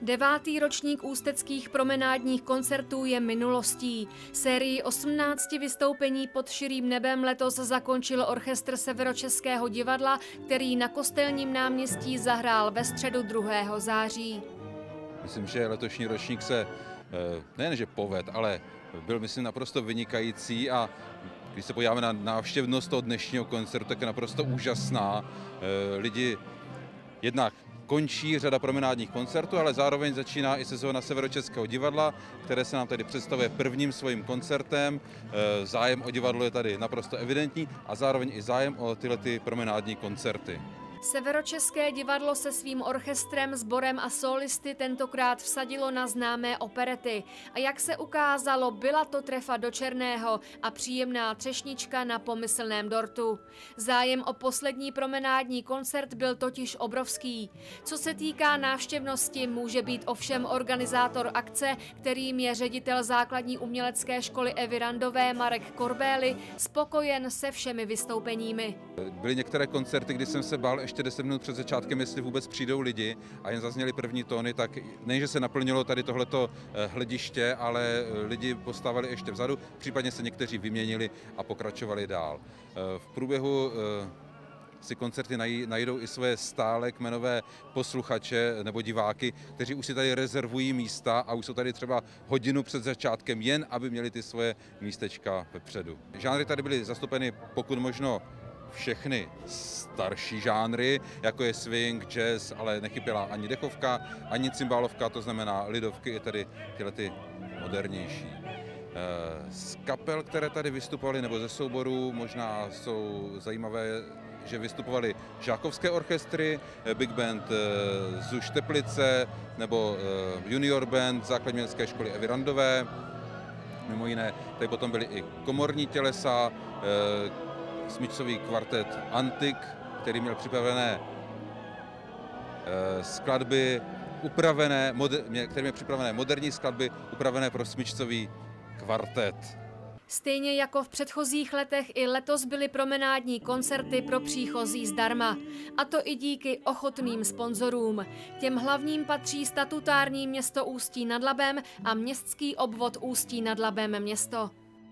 Devátý ročník ústeckých promenádních koncertů je minulostí. Sérii 18 vystoupení pod širým nebem letos zakončil orchestr Severočeského divadla, který na Kostelním náměstí zahrál ve středu 2. září. Myslím, že letošní ročník se nejenže poved, ale byl, myslím, naprosto vynikající a když se podíváme na návštěvnost toho dnešního koncertu, tak je naprosto úžasná. Lidi jednak končí řada promenádních koncertů, ale zároveň začíná i sezóna Severočeského divadla, které se nám tady představuje prvním svým koncertem. Zájem o divadlo je tady naprosto evidentní a zároveň i zájem o tyhle promenádní koncerty. Severočeské divadlo se svým orchestrem, sborem a solisty tentokrát vsadilo na známé operety. A jak se ukázalo, byla to trefa do černého a příjemná třešnička na pomyslném dortu. Zájem o poslední promenádní koncert byl totiž obrovský. Co se týká návštěvnosti, může být ovšem organizátor akce, kterým je ředitel základní umělecké školy Evy Randové Marek Korbély, spokojen se všemi vystoupeními. Byly některé koncerty, kdy jsem se bál ještě 10 minut před začátkem, jestli vůbec přijdou lidi a jen zazněly první tóny, tak nejenže se naplnilo tady tohleto hlediště, ale lidi postávali ještě vzadu, případně se někteří vyměnili a pokračovali dál. V průběhu si koncerty najdou i své stále kmenové posluchače nebo diváky, kteří už si tady rezervují místa a už jsou tady třeba hodinu před začátkem, jen aby měli ty svoje místečka vepředu. Žánry tady byly zastoupeny pokud možno všechny starší žánry, jako je swing, jazz, ale nechyběla ani dechovka, ani cymbálovka, to znamená lidovky, i tady tyhle ty modernější. Z kapel, které tady vystupovaly, nebo ze souborů, možná jsou zajímavé, že vystupovaly žákovské orchestry, big band ZUŠ Teplice, nebo junior band základní umělecké školy Evy Randové. Mimo jiné, tady potom byly i komorní tělesa, smyčcový kvartet Antik, který měl připravené skladby který měl připravené moderní skladby, upravené pro smyčcový kvartet. Stejně jako v předchozích letech i letos byly promenádní koncerty pro příchozí zdarma. A to i díky ochotným sponzorům. Těm hlavním patří statutární město Ústí nad Labem a městský obvod Ústí nad Labem město.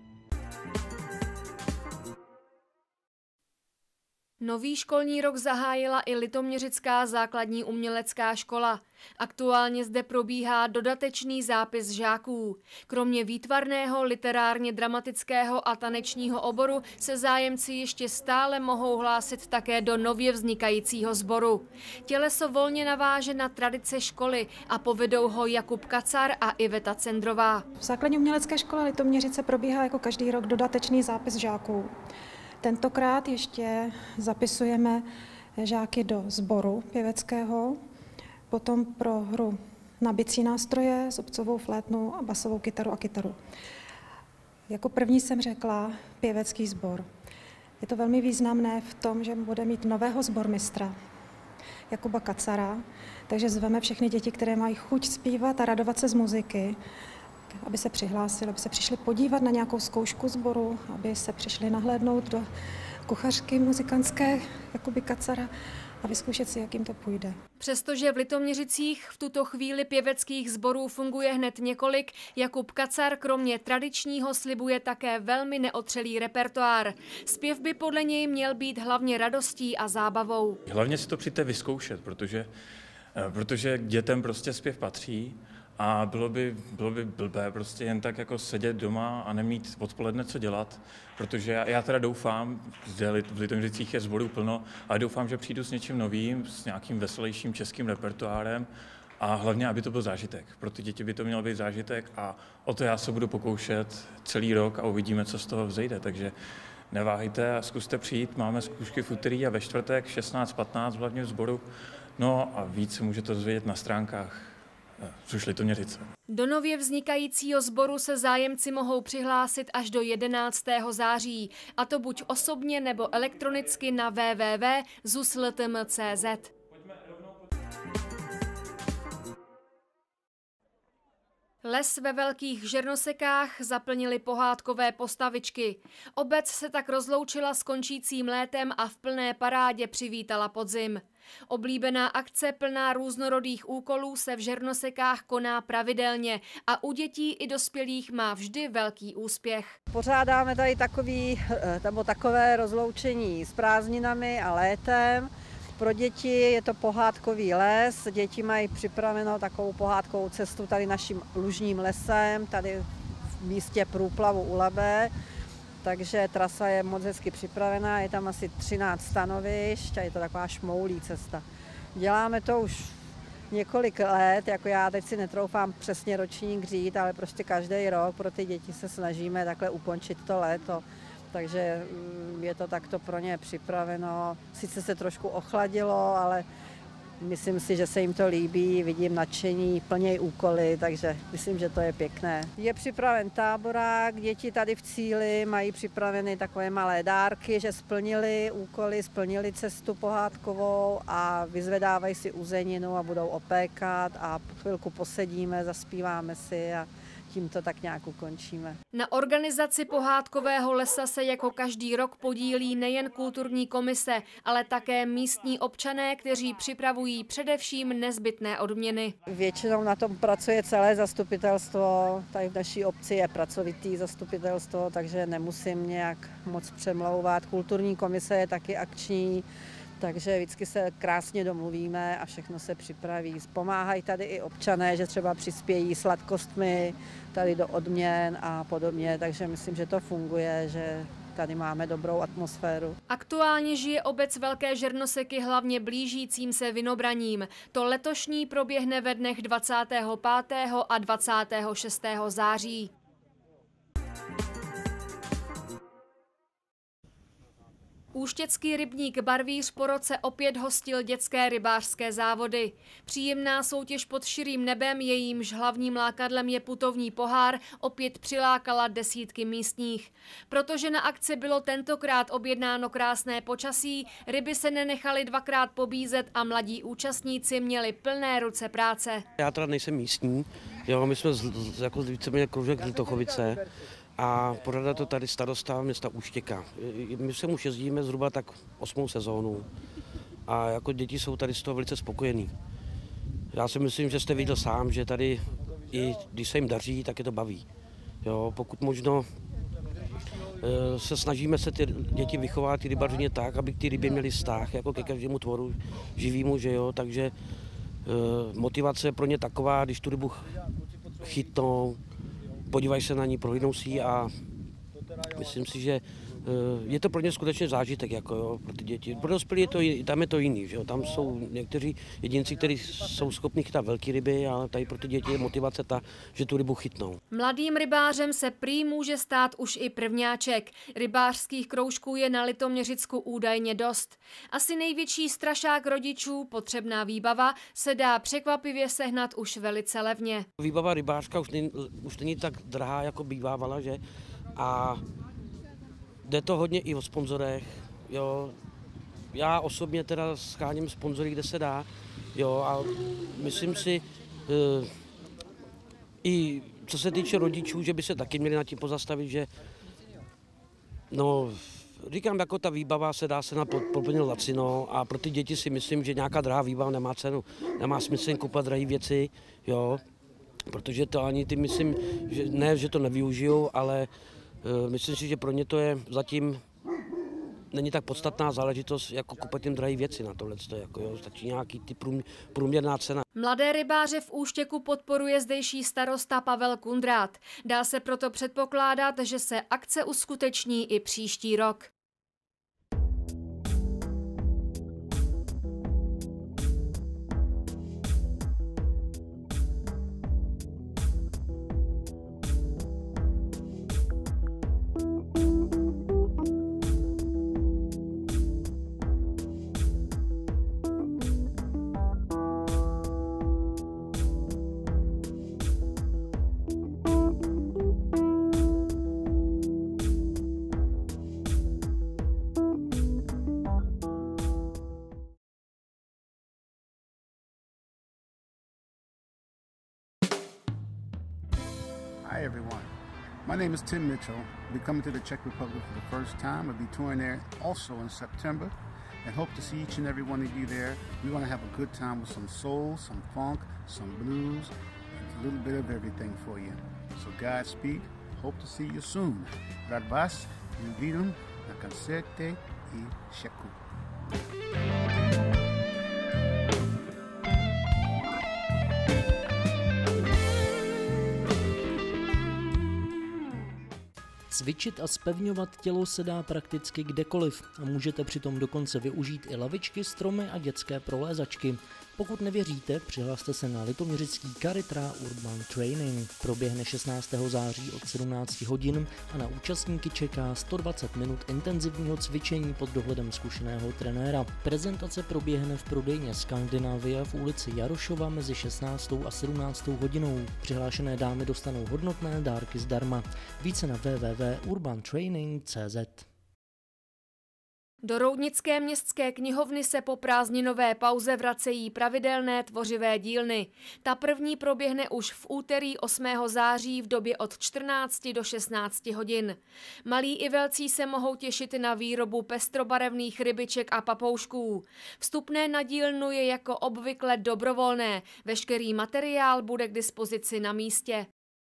Nový školní rok zahájila i Litoměřická základní umělecká škola. Aktuálně zde probíhá dodatečný zápis žáků. Kromě výtvarného, literárně dramatického a tanečního oboru se zájemci ještě stále mohou hlásit také do nově vznikajícího sboru. Těleso volně naváže na tradice školy a povedou ho Jakub Kacar a Iveta Cendrová. V základní umělecké škole Litoměřice probíhá jako každý rok dodatečný zápis žáků. Tentokrát ještě zapisujeme žáky do sboru pěveckého, potom pro hru na bicí nástroje, zobcovou flétnu a basovou kytaru a kytaru. Jako první jsem řekla pěvecký sbor. Je to velmi významné v tom, že bude mít nového sbormistra Jakuba Kacara, takže zveme všechny děti, které mají chuť zpívat a radovat se z muziky, aby se přihlásili, aby se přišli podívat na nějakou zkoušku sboru, aby se přišli nahlédnout do kuchařky muzikantské Jakuby Kacara a vyzkoušet si, jak jim to půjde. Přestože v Litoměřicích v tuto chvíli pěveckých sborů funguje hned několik, Jakub Kacar kromě tradičního slibuje také velmi neotřelý repertoár. Zpěv by podle něj měl být hlavně radostí a zábavou. Hlavně si to přijďte vyzkoušet, protože k dětem prostě zpěv patří. A bylo by blbé prostě jen tak jako sedět doma a nemít odpoledne co dělat, protože já teda doufám, že v Litoměřicích je sborů plno, ale doufám, že přijdu s něčím novým, s nějakým veselějším českým repertoárem a hlavně, aby to byl zážitek. Pro ty děti by to měl být zážitek a o to já se budu pokoušet celý rok a uvidíme, co z toho vzejde. Takže neváhejte a zkuste přijít, máme zkoušky v úterý a ve čtvrtek 16:15 hlavně v sboru, no a víc se můžete dozvědět na stránkách ZUŠ Litoměřice. Do nově vznikajícího sboru se zájemci mohou přihlásit až do 11. září, a to buď osobně nebo elektronicky na www.zusltm.cz. Les ve Velkých Žernosekách zaplnili pohádkové postavičky. Obec se tak rozloučila s končícím létem a v plné parádě přivítala podzim. Oblíbená akce plná různorodých úkolů se v Žernosekách koná pravidelně a u dětí i dospělých má vždy velký úspěch. Pořádáme tady takové rozloučení s prázdninami a létem. Pro děti je to pohádkový les, děti mají připravenou takovou pohádkovou cestu tady naším lužním lesem, tady v místě průplavu u Labe, takže trasa je moc hezky připravená, je tam asi 13 stanovišť a je to taková šmoulí cesta. Děláme to už několik let, jako já teď si netroufám přesně ročník říct, ale prostě každý rok pro ty děti se snažíme takhle ukončit to léto. Takže je to takto pro ně připraveno. Sice se trošku ochladilo, ale myslím si, že se jim to líbí, vidím nadšení, plnějí úkoly, takže myslím, že to je pěkné. Je připraven táborák, děti tady v cíli mají připraveny takové malé dárky, že splnili úkoly, splnili cestu pohádkovou a vyzvedávají si uzeninu a budou opékat a chvilku posedíme, zaspíváme si a tím to tak nějak ukončíme. Na organizaci pohádkového lesa se jako každý rok podílí nejen kulturní komise, ale také místní občané, kteří připravují především nezbytné odměny. Většinou na tom pracuje celé zastupitelstvo, tady v naší obci je pracovitý zastupitelstvo, takže nemusím nějak moc přemlouvat. Kulturní komise je taky akční, takže vždycky se krásně domluvíme a všechno se připraví. Pomáhají tady i občané, že třeba přispějí sladkostmi tady do odměn a podobně, takže myslím, že to funguje, že tady máme dobrou atmosféru. Aktuálně žije obec Velké Žernoseky hlavně blížícím se Vinobraním. To letošní proběhne ve dnech 25. a 26. září. Úštěcký rybník Barvíř po roce opět hostil dětské rybářské závody. Příjemná soutěž pod širým nebem, jejímž hlavním lákadlem je putovní pohár, opět přilákala desítky místních. Protože na akci bylo tentokrát objednáno krásné počasí, ryby se nenechaly dvakrát pobízet a mladí účastníci měli plné ruce práce. Já teda nejsem místní, jo, my jsme jako víceméně kroužek Litochovice. A pořádá to tady starosta města Úštěka. My se už jezdíme zhruba tak 8. sezónu a jako děti jsou tady z toho velice spokojení. Já si myslím, že jste viděl sám, že tady i když se jim daří, tak je to baví. Jo, pokud možno se snažíme se ty děti vychovat, ty rybařině tak, aby ty ryby měly vztah jako ke každému tvoru živýmu, že jo, takže motivace je pro ně taková, když tu rybu chytnou, podívají se na ní, prohlídnou si ji a myslím si, že je to pro ně skutečně zážitek jako, jo, pro ty děti. Pro dospělí tam je to jiný, že jo? Tam jsou někteří jedinci, kteří jsou schopni chytat velké ryby, ale tady pro ty děti je motivace ta, že tu rybu chytnou. Mladým rybářem se prý může stát už i prvňáček. Rybářských kroužků je na Litoměřicku údajně dost. Asi největší strašák rodičů, potřebná výbava, se dá překvapivě sehnat už velice levně. Výbava rybářka už není tak drahá, jako bývávala, že? A jde to hodně i o sponzorech, jo. Já osobně teda sháním sponzory, kde se dá, jo, a myslím si, i co se týče rodičů, že by se taky měli nad tím pozastavit, že, no, říkám, jako ta výbava se dá na poměrně lacino a pro ty děti si myslím, že nějaká drahá výbava nemá cenu, nemá smysl kupovat drahé věci, jo, protože to ani ty myslím, že ne, že to nevyužijou, ale myslím si, že pro ně to je zatím není tak podstatná záležitost, jako kupovat jim drahé věci na tohle. Jako, jo, stačí nějaký ty průměrná cena. Mladé rybáře v Úštěku podporuje zdejší starosta Pavel Kundrát. Dá se proto předpokládat, že se akce uskuteční i příští rok. Hi everyone, my name is Tim Mitchell. I'll be coming to the Czech Republic for the first time. I'll be touring there also in September and hope to see each and every one of you there. We want to have a good time with some soul, some funk, some blues, and a little bit of everything for you. So Godspeed, hope to see you soon. Rád vás invítám na koncerty i Čechu. Cvičit a zpevňovat tělo se dá prakticky kdekoliv a můžete přitom dokonce využít i lavičky, stromy a dětské prolézačky. Pokud nevěříte, přihlaste se na litoměřický Karitra Urban Training. Proběhne 16. září od 17 hodin a na účastníky čeká 120 minut intenzivního cvičení pod dohledem zkušeného trenéra. Prezentace proběhne v prodejně Skandinávia v ulici Jarošova mezi 16. a 17. hodinou. Přihlášené dámy dostanou hodnotné dárky zdarma. Více na www.urbantraining.cz. Do Roudnické městské knihovny se po prázdninové pauze vracejí pravidelné tvořivé dílny. Ta první proběhne už v úterý 8. září v době od 14 do 16 hodin. Malí i velcí se mohou těšit na výrobu pestrobarevných rybiček a papoušků. Vstupné na dílnu je jako obvykle dobrovolné. Veškerý materiál bude k dispozici na místě.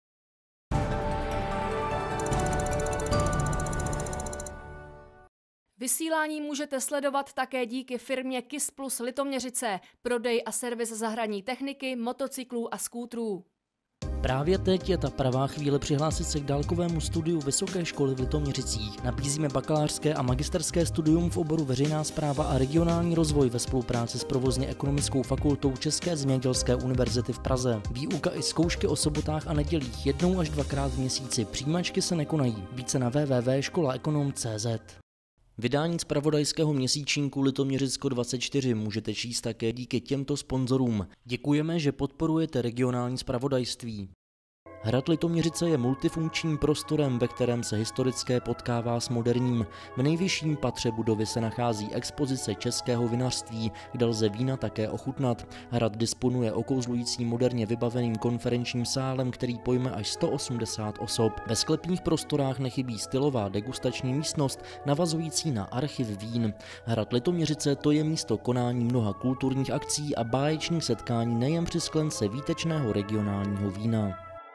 Vysílání můžete sledovat také díky firmě KIS Plus Litoměřice, prodej a servis zahradní techniky, motocyklů a skútrů. Právě teď je ta pravá chvíle přihlásit se k dálkovému studiu Vysoké školy v Litoměřicích. Nabízíme bakalářské a magisterské studium v oboru veřejná správa a regionální rozvoj ve spolupráci s provozně ekonomickou fakultou České zemědělské univerzity v Praze. Výuka i zkoušky o sobotách a nedělích 1 až 2krát v měsíci. Přijímačky se nekonají. Více na www.školaekonom.cz. Vydání zpravodajského měsíčníku Litoměřicko 24 můžete číst také díky těmto sponzorům. Děkujeme, že podporujete regionální zpravodajství. Hrad Litoměřice je multifunkčním prostorem, ve kterém se historické potkává s moderním. V nejvyšším patře budovy se nachází expozice českého vinařství, kde lze vína také ochutnat. Hrad disponuje okouzlujícím moderně vybaveným konferenčním sálem, který pojme až 180 osob. Ve sklepních prostorách nechybí stylová degustační místnost, navazující na archiv vín. Hrad Litoměřice to je místo konání mnoha kulturních akcí a báječných setkání nejen při sklence výtečného regionálního vína.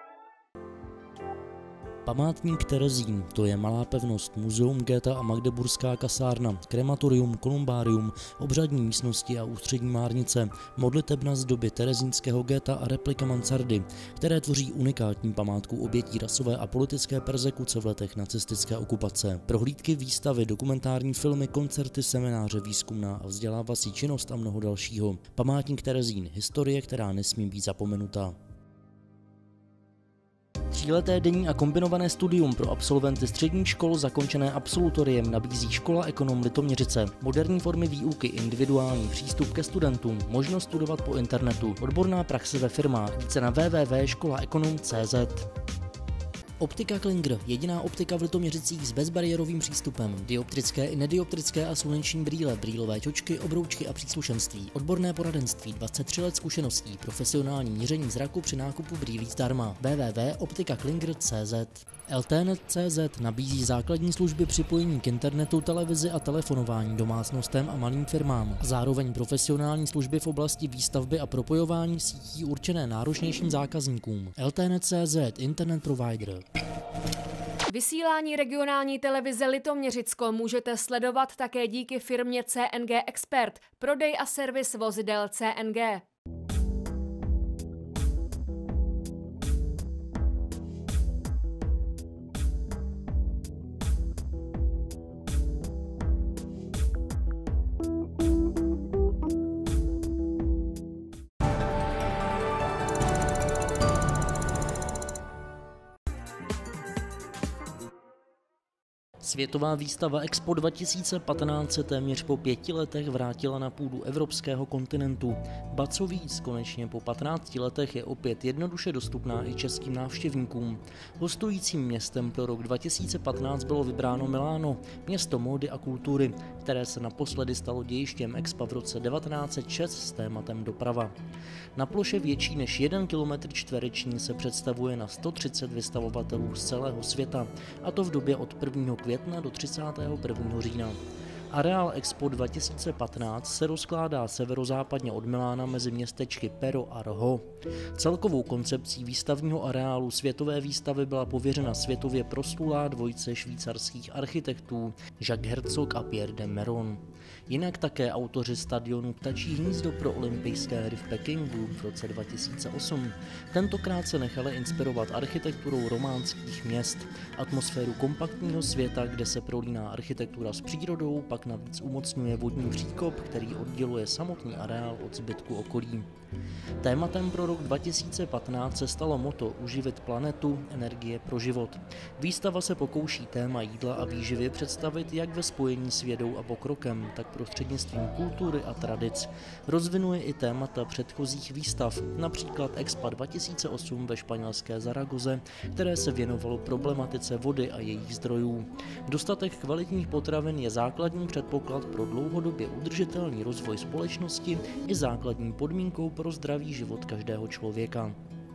Památník Terezín, to je malá pevnost, muzeum Goethe a Magdeburská kasárna, krematorium, kolumbárium, obřadní místnosti a ústřední márnice, modlitebna z doby terezínského Goethe a replika mansardy, které tvoří unikátní památku obětí rasové a politické perzekuce v letech nacistické okupace. Prohlídky, výstavy, dokumentární filmy, koncerty, semináře, výzkumná a vzdělávací činnost a mnoho dalšího. Památník Terezín, historie, která nesmí být zapomenuta. 3leté denní a kombinované studium pro absolventy středních škol zakončené absolutoriem nabízí Škola Ekonom Litoměřice. Moderní formy výuky, individuální přístup ke studentům, možnost studovat po internetu, odborná praxe ve firmách. Více na www.školaekonom.cz. Optika Klinger, jediná optika v Litoměřicích s bezbariérovým přístupem. Dioptrické i nedioptrické a sluneční brýle, brýlové čočky, obroučky a příslušenství. Odborné poradenství, 23 let zkušeností, profesionální měření zraku při nákupu brýlí zdarma. www.optikaklinger.cz. LTNet.cz nabízí základní služby připojení k internetu, televizi a telefonování domácnostem a malým firmám. Zároveň profesionální služby v oblasti výstavby a propojování sítí určené náročnějším zákazníkům. LTNet.cz, internet provider. Vysílání regionální televize Litoměřicko můžete sledovat také díky firmě CNG Expert, prodej a servis vozidel CNG. Světová výstava Expo 2015 se téměř po 5 letech vrátila na půdu evropského kontinentu. Ba co víc, konečně po 15 letech je opět jednoduše dostupná i českým návštěvníkům. Hostujícím městem pro rok 2015 bylo vybráno Miláno, město módy a kultury, které se naposledy stalo dějištěm Expa v roce 1906 s tématem doprava. Na ploše větší než 1 km čtvereční se představuje na 130 vystavovatelů z celého světa, a to v době od 1. května do 31. října. Areál Expo 2015 se rozkládá severozápadně od Milána mezi městečky Pero a Roho. Celkovou koncepcí výstavního areálu světové výstavy byla pověřena světově proslulá dvojice švýcarských architektů Jacques Herzog a Pierre de Meuron. Jinak také autoři stadionu Ptačí hnízdo pro olympijské hry v Pekingu v roce 2008. Tentokrát se nechali inspirovat architekturou románských měst. Atmosféru kompaktního světa, kde se prolíná architektura s přírodou, pak navíc umocňuje vodní příkop, který odděluje samotný areál od zbytku okolí. Tématem pro rok 2015 se stalo motto Uživit planetu, energie pro život. Výstava se pokouší téma jídla a výživy představit jak ve spojení s vědou a pokrokem, tak prostřednictvím kultury a tradic. Rozvinuje i témata předchozích výstav, například Expa 2008 ve španělské Zaragoze, které se věnovalo problematice vody a jejich zdrojů. Dostatek kvalitních potravin je základní předpoklad pro dlouhodobě udržitelný rozvoj společnosti i základní podmínkou pro zdravý život každého člověka.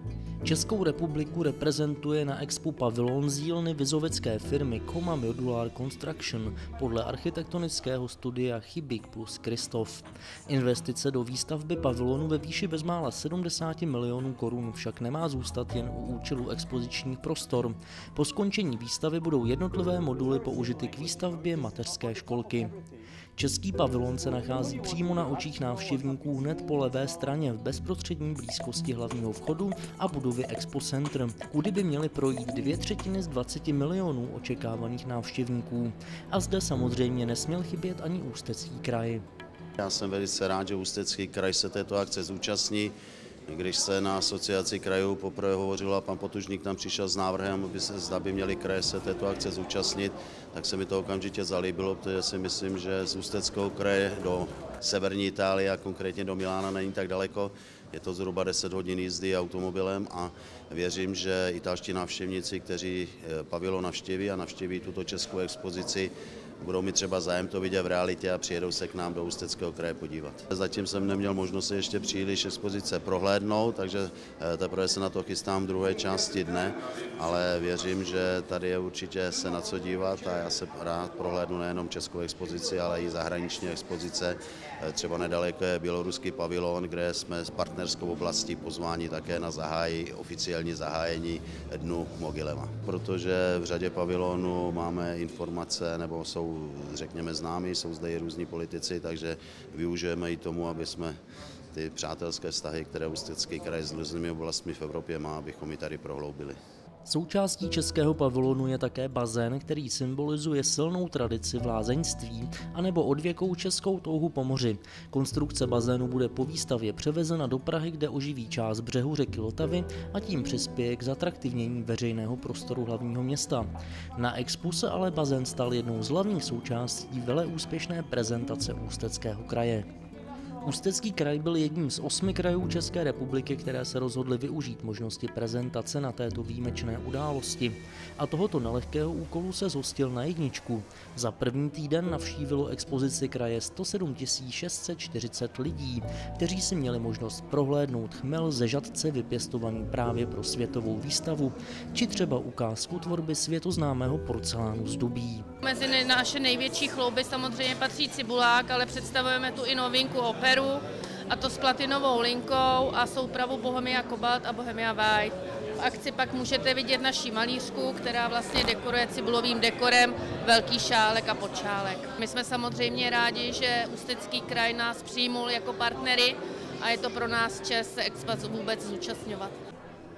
Českou republiku reprezentuje na Expu pavilon z dílny vizovecké firmy Coma Modular Construction podle architektonického studia Chybik plus Kristof. Investice do výstavby pavilonu ve výši bezmála 70 milionů korun však nemá zůstat jen u účelu expozičních prostor. Po skončení výstavy budou jednotlivé moduly použity k výstavbě mateřské školky. Český pavilon se nachází přímo na očích návštěvníků hned po levé straně v bezprostřední blízkosti hlavního vchodu a budovy Expo Center, kudy by měly projít 2/3 z 20 milionů očekávaných návštěvníků. A zde samozřejmě nesměl chybět ani Ústecký kraj. Já jsem velice rád, že Ústecký kraj se této akce zúčastní. Když se na asociaci krajů poprvé hovořilo a pan Potužník tam přišel s návrhem, zda by měli kraje se této akce zúčastnit, tak se mi to okamžitě zalíbilo, protože si myslím, že z Ústeckého kraje do severní Itálie a konkrétně do Milána není tak daleko. Je to zhruba 10 hodin jízdy automobilem a věřím, že italští návštěvníci, kteří pavilon navštěví a navštěví tuto českou expozici, budou mít třeba zájem to vidět v realitě a přijedou se k nám do Ústeckého kraje podívat. Zatím jsem neměl možnost se ještě příliš expozice prohlédnout, takže teprve se na to chystám v druhé části dne, ale věřím, že tady je určitě se na co dívat a já se rád prohlédnu nejenom českou expozici, ale i zahraniční expozice. Třeba nedaleko je běloruský pavilon, kde jsme s partnerskou oblastí pozváni také na oficiální zahájení Dnu Mogileva. Protože v řadě pavilonů máme informace, nebo jsou, řekněme, známí, jsou zde i různí politici, takže využijeme i tomu, aby jsme ty přátelské vztahy, které Ústecký kraj s různými oblastmi v Evropě má, abychom ji tady prohloubili. Součástí českého pavilonu je také bazén, který symbolizuje silnou tradici v lázeňství anebo odvěkou českou touhu po moři. Konstrukce bazénu bude po výstavě převezena do Prahy, kde oživí část břehu řeky Vltavy a tím přispěje k zatraktivnění veřejného prostoru hlavního města. Na Expu se ale bazén stal jednou z hlavních součástí veleúspěšné prezentace Ústeckého kraje. Ústecký kraj byl jedním z 8 krajů České republiky, které se rozhodly využít možnosti prezentace na této výjimečné události. A tohoto nelehkého úkolu se zhostil na jedničku. Za první týden navštívilo expozici kraje 107 640 lidí, kteří si měli možnost prohlédnout chmel ze žatce vypěstovaný právě pro světovou výstavu, či třeba ukázku tvorby světoznámého porcelánu z Dubí. Mezi naše největší chlouby samozřejmě patří Cibulák, ale představujeme tu i novinku Operu, a to s platinovou linkou a soupravu Bohemia Cobalt a Bohemia White. V akci pak můžete vidět naši malířku, která vlastně dekoruje cibulovým dekorem velký šálek a podšálek. My jsme samozřejmě rádi, že Ústecký kraj nás přijmul jako partnery a je to pro nás čest se Expa vůbec zúčastňovat.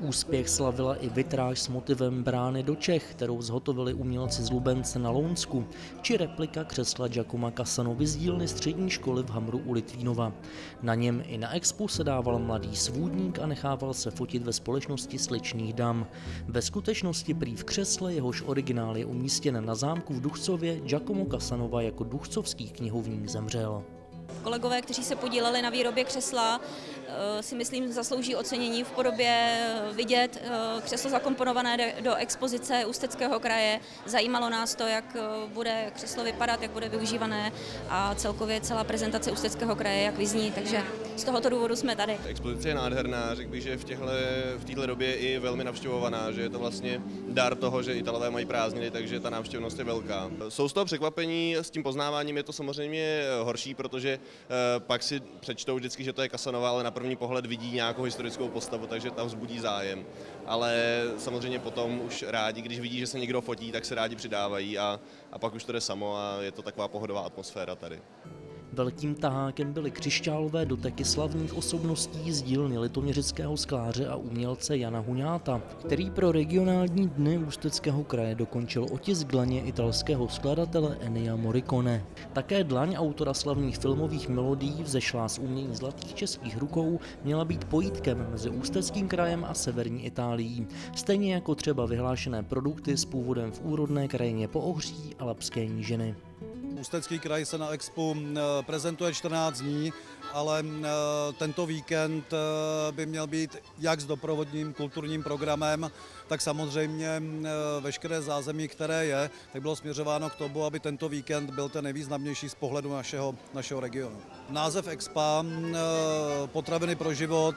Úspěch slavila i vitráž s motivem brány do Čech, kterou zhotovili umělci z Lubence na Lounsku, či replika křesla Giacoma Casanovy z dílny střední školy v Hamru u Litvínova. Na něm i na expu se dával mladý svůdník a nechával se fotit ve společnosti sličných dam. Ve skutečnosti prý v křesle, jehož originál je umístěn na zámku v Duchcově, Giacomo Casanova jako duchcovský knihovník zemřel. Kolegové, kteří se podíleli na výrobě křesla, si myslím zaslouží ocenění v podobě vidět křeslo zakomponované do expozice Ústeckého kraje. Zajímalo nás to, jak bude křeslo vypadat, jak bude využívané a celkově celá prezentace Ústeckého kraje, jak vyzní, takže z tohoto důvodu jsme tady. Expozice je nádherná, řekl bych, že v této době je i velmi navštěvovaná, že je to vlastně dar toho, že Italové mají prázdniny, takže ta návštěvnost je velká. Jsou z toho překvapení, s tím poznáváním je to samozřejmě horší, protože pak si přečtou vždycky, že to je Casanova, ale na první pohled vidí nějakou historickou postavu, takže ta vzbudí zájem. Ale samozřejmě potom už rádi, když vidí, že se někdo fotí, tak se rádi přidávají a pak už to jde samo a je to taková pohodová atmosféra tady. Velkým tahákem byly křišťálové doteky slavných osobností z dílny litoměřického skláře a umělce Jana Huňáta, který pro regionální dny Ústeckého kraje dokončil otisk dlaně italského skladatele Ennia Morricone. Také dlaň autora slavných filmových melodií vzešlá z umění zlatých českých rukou měla být pojítkem mezi Ústeckým krajem a severní Itálií, stejně jako třeba vyhlášené produkty s původem v úrodné krajině Poohří a Lapské nížiny. Ústecký kraj se na expu prezentuje 14 dní, ale tento víkend by měl být jak s doprovodným kulturním programem, tak samozřejmě veškeré zázemí, které je, tak bylo směřováno k tomu, aby tento víkend byl ten nejvýznamnější z pohledu našeho regionu. Název expa, potraviny pro život,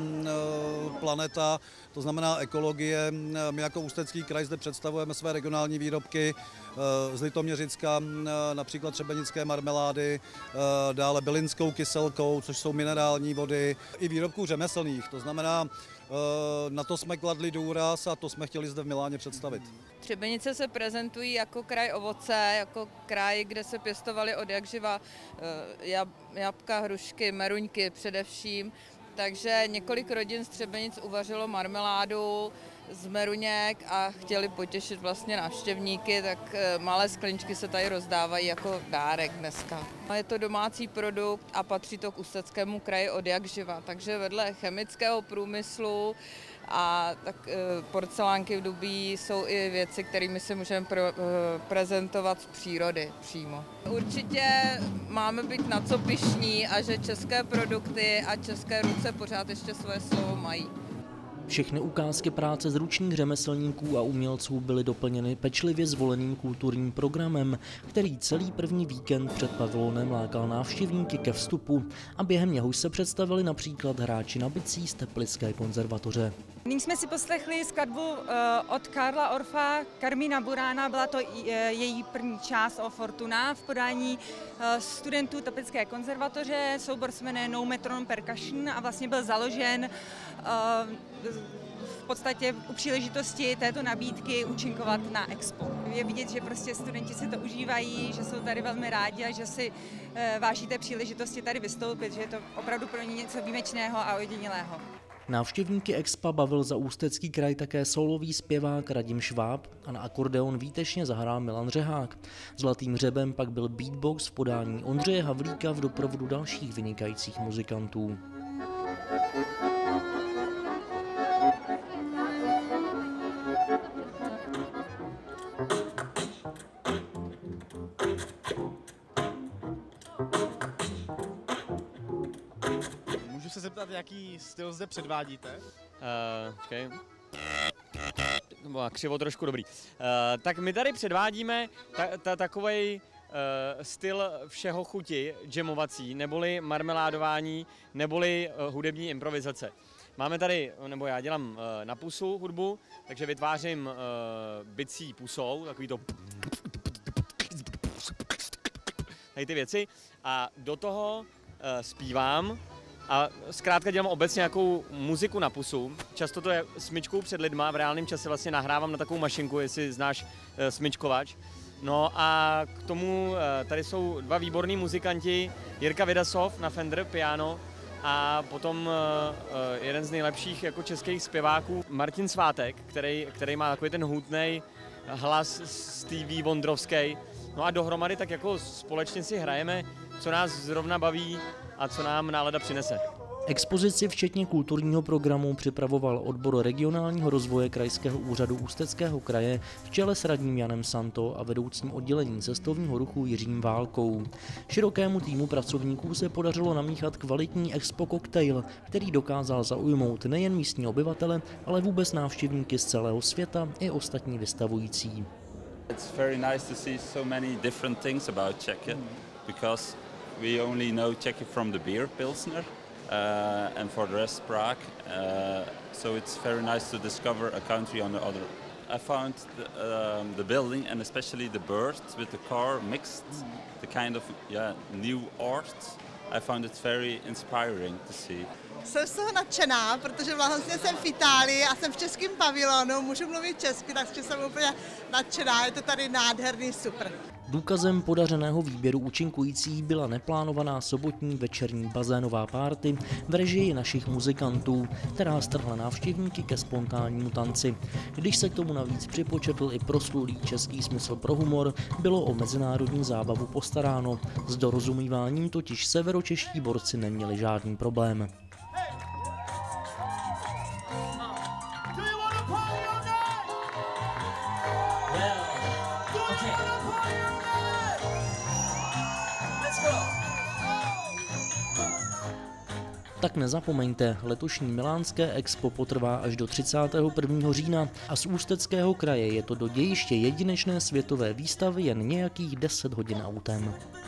planeta, to znamená ekologie. My jako Ústecký kraj zde představujeme své regionální výrobky z Litoměřicka, například třebenické marmelády, dále bylinskou kyselkou, což jsou minerální vody, i výrobků řemeslných, to znamená, na to jsme kladli důraz a to jsme chtěli zde v Miláně představit. Třebenice se prezentují jako kraj ovoce, jako kraj, kde se pěstovaly odjakživa jablka, hrušky, meruňky především. Takže několik rodin z Třebenic uvařilo marmeládu z meruněk a chtěli potěšit vlastně návštěvníky, tak malé skleničky se tady rozdávají jako dárek dneska. Je to domácí produkt a patří to k Ústeckému kraji odjakživa, takže vedle chemického průmyslu a tak porcelánky v Dubí jsou i věci, kterými si můžeme prezentovat z přírody přímo. Určitě máme být na co pyšní a že české produkty a české ruce pořád ještě svoje slovo mají. Všechny ukázky práce z ručních řemeslníků a umělců byly doplněny pečlivě zvoleným kulturním programem, který celý první víkend před pavilonem lákal návštěvníky ke vstupu a během něhož se představili například hráči na bicí z Teplické konzervatoře. Nyní jsme si poslechli skladbu od Karla Orfa, Carmina Burana, byla to její první část o Fortuna v podání studentů Teplické konzervatoře. Soubor se jmenuje No Metronome Percussion a vlastně byl založen v podstatě u příležitosti této nabídky účinkovat na expo. Je vidět, že prostě studenti si to užívají, že jsou tady velmi rádi a že si váží té příležitosti tady vystoupit, že je to opravdu pro ně něco výjimečného a ojedinělého. Návštěvníky expa bavil za Ústecký kraj také sólový zpěvák Radim Šváb a na akordeon výtečně zahrál Milan Řehák. Zlatým hřebem pak byl beatbox v podání Ondřeje Havlíka v doprovodu dalších vynikajících muzikantů. Můžu se zeptat, jaký styl zde předvádíte? Okay. Křivo trošku dobrý. Tak my tady předvádíme takovej styl všeho chuti, jamovací, neboli marmeládování, neboli hudební improvizace. Máme tady, nebo já dělám na pusu hudbu, takže vytvářím bicí pusou, takový to tady ty věci a do toho zpívám a zkrátka dělám obecně nějakou muziku na pusu. Často to je smyčkou před lidma, v reálném čase vlastně nahrávám na takovou mašinku, jestli znáš smyčkovač. No a k tomu tady jsou dva výborní muzikanti, Jirka Vidasov na Fender piano a potom jeden z nejlepších jako českých zpěváků Martin Svátek, který má takový ten hutnej hlas Stevie Wonderovský. No a dohromady tak jako společně si hrajeme, co nás zrovna baví a co nám nálada přinese. Expozici včetně kulturního programu připravoval odbor regionálního rozvoje Krajského úřadu Ústeckého kraje v čele s radním Janem Santo a vedoucím oddělení cestovního ruchu Jiřím Válkou. Širokému týmu pracovníků se podařilo namíchat kvalitní expo koktejl, který dokázal zaujmout nejen místní obyvatele, ale vůbec návštěvníky z celého světa i ostatní vystavující. It's very nice to see so many different things about Czechia because we only know Czechia from the beer Pilsner. And for the rest Prague, so it's very nice to discover a country on the other. I found the building and especially the birds with the car mixed, the kind of new art. I found it very inspiring to see. Jsem z toho nadšená, protože vlastně jsem v Itálii a jsem v českém pavilonu, můžu mluvit česky, takže jsem úplně nadšená, je to tady nádherný, super. Důkazem podařeného výběru účinkujících byla neplánovaná sobotní večerní bazénová party v režii našich muzikantů, která strhla návštěvníky ke spontánnímu tanci. Když se k tomu navíc připočetl i proslulý český smysl pro humor, bylo o mezinárodní zábavu postaráno. S dorozumíváním totiž severočeští borci neměli žádný problém. Tak nezapomeňte, letošní milánské expo potrvá až do 31. října a z Ústeckého kraje je to do dějiště jedinečné světové výstavy jen nějakých 10 hodin autem.